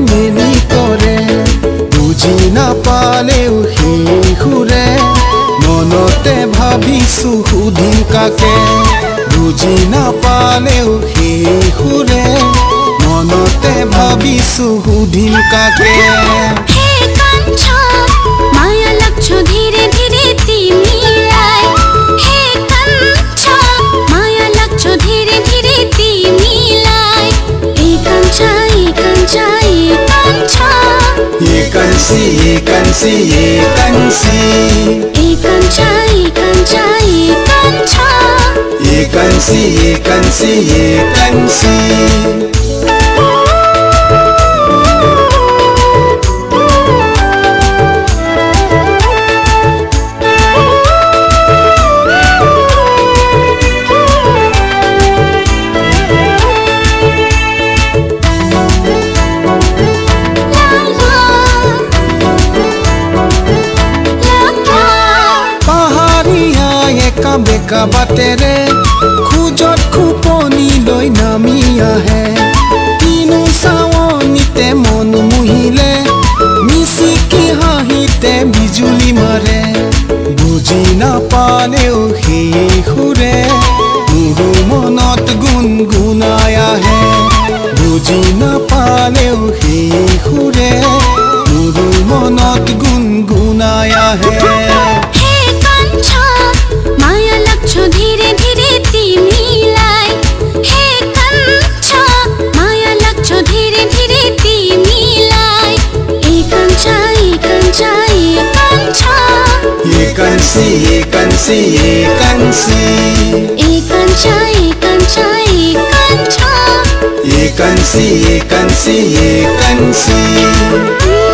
মেলি কৰে বুজি নাপালেও সেই সুৰে মনতে ভাবিছো সুধিম কাকে বুজি নাপালেও সেই সুৰে মনতে ভাবিছো সুধিম কাকে হে কাঞ্চ মায়া লাগছো ধীরে ধীরে তিমিলাই হে কাঞ্চ মায়া লাগছো ধীরে ধীরে তিমিলাই এই কাঞ্চ এই কাঞ্চ এই কাঞ্চ একান্সি একান্সি একান্সি এই কাঞ্চ এই কাঞ্চ এই কাঞ্চ একান্সি একান্সি একান্সি বেকা বাটেৰে খোজত খোপনি লৈ নামি আহে কিনো চাৱনিতে মন মুহিলে মিচিকি হাঁহিতে বিজুলি মাৰে বুজি নাপালেও সেই সুৰে মোৰো মনত গুণগুণাই আহে বুজি নাপালেও সেই সুৰে মোৰো মনত গুণগুণাই আহে ধীরে ধীরে তিমিলাই হে কাঞ্চ মায়া লাগছো ধীরে ধীরে তিমিলাই এই কাঞ্চ এই কাঞ্চ এই কাঞ্চ একান্সি একান্সি একান্সি এই কাঞ্চ এই কাঞ্চ এই কাঞ্চ একান্সি একান্সি একান্সি